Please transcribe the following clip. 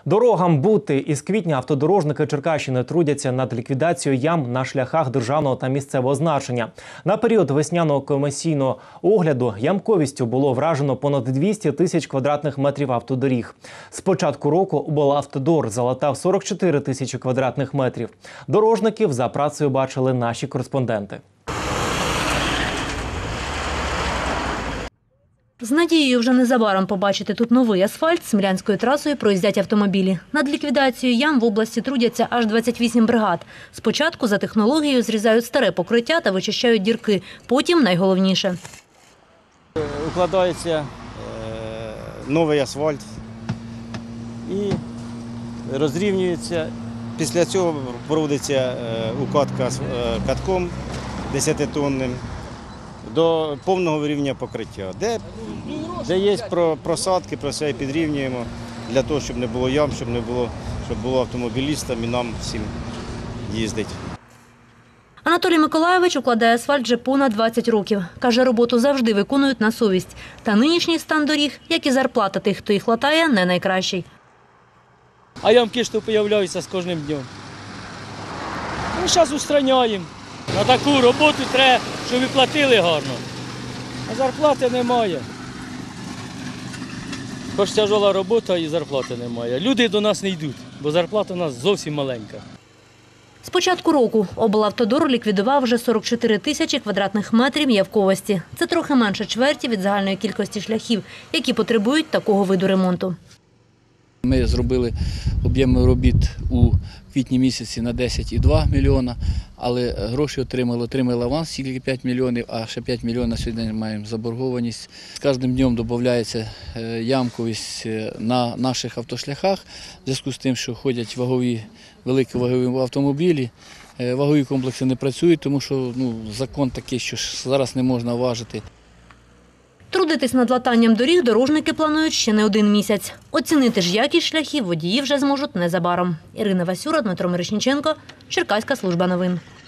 Дорогам бути. Із квітня автодорожники Черкащини трудяться над ліквідацією ям на шляхах державного та місцевого значення. На період весняного комісійного огляду ямковістю було вражено понад 200 тисяч квадратних метрів автодоріг. З початку року облавтодор залатав 44 тисячі квадратних метрів. Дорожників за працею бачили наші кореспонденти. З надією вже незабаром побачити тут новий асфальт Смілянською трасою проїздять автомобілі. Над ліквідацією ям в області трудяться аж 28 бригад. Спочатку за технологією зрізають старе покриття та вичищають дірки. Потім найголовніше. Укладається новий асфальт і розрівнюється. Після цього проводиться укладка катком 10-тонним до повного вирівняння покриття. Де є просадки, про все підрівнюємо, для того, щоб не було ям, щоб було автомобілістам і нам всім їздити. Анатолій Миколайович укладає асфальт вже понад 20 років. Каже, роботу завжди виконують на совість. Та нинішній стан доріг, як і зарплата тих, хто їх латає, не найкращий. А ямки що з'являються з кожним днем. Ми зараз устраняємо. На таку роботу треба, щоб і платили гарно. А зарплати немає. Хоч тяжела робота і зарплати немає. Люди до нас не йдуть, бо зарплата у нас зовсім маленька. З початку року облавтодор ліквідував вже 44 тисячі квадратних метрів явковості. Це трохи менше чверті від загальної кількості шляхів, які потребують такого виду ремонту. Ми зробили об'єми робіт у квітні місяці на 10,2 мільйона, але гроші отримали аванс, тільки 5 мільйонів, а ще 5 мільйонів сьогодні маємо заборгованість. З кожним днем додається ямковість на наших автошляхах, в зв'язку з тим, що ходять великі вагові автомобілі. Вагові комплекси не працюють, тому що закон такий, що зараз не можна важити. Трудитись над латанням доріг дорожники планують ще не один місяць. Оцінити ж якість шляхів водії вже зможуть незабаром. Ірина Васюра, Дмитро Мирошниченко, Черкаська служба новин.